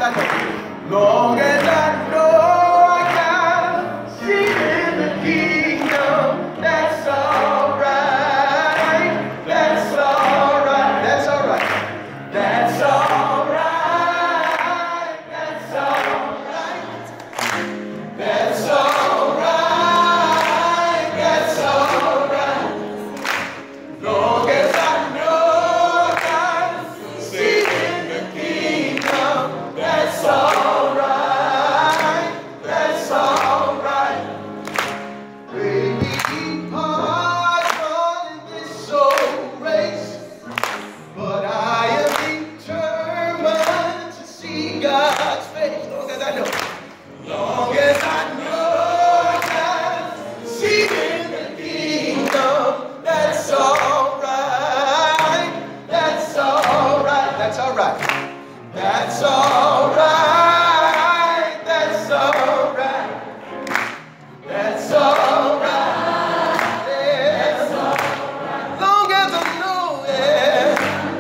I know. Long as I know I got a seat in the kingdom, that's all right. That's all right. That's all right. That's all right. That's all right. That's all right. That's all right. Long as I know I got a seat in the kingdom, that's all right. That's all right. Baby, hard running this soul race, but I am determined to see God's face. Long as I know. Long as I know I got a seat in the kingdom, that's all right. That's all right. That's all right. That's all right. That's all right. That's all right. Yeah. Long as I know, yeah.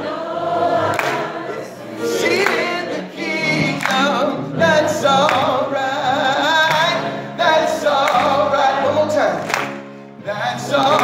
Seat in the kingdom, that's all right. That's all right. One more time. That's all